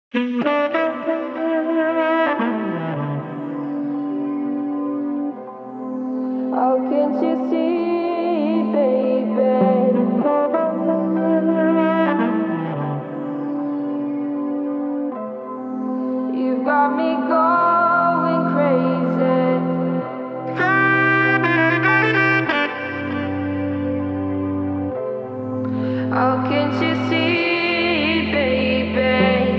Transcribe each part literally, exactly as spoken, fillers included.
How can't you see, baby? You've got me going crazy. How can't you see, baby?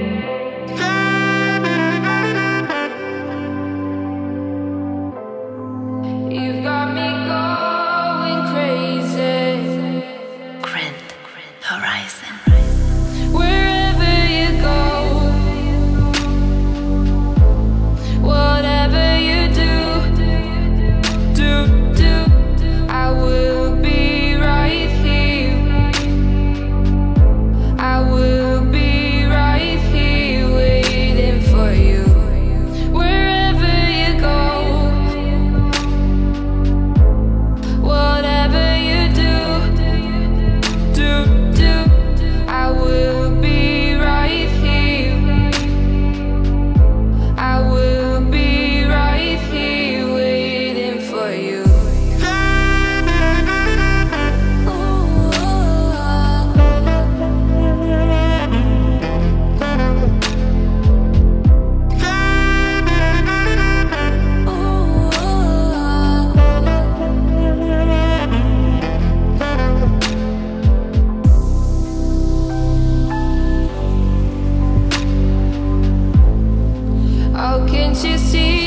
You've got me going crazy. Grand Horizon. Wherever you go, whatever you do, do, do, I will be right here. I will be right here waiting for you. Wherever you go, whatever you do, do, do, I will be right here. I will be right here waiting for you. How can't you see?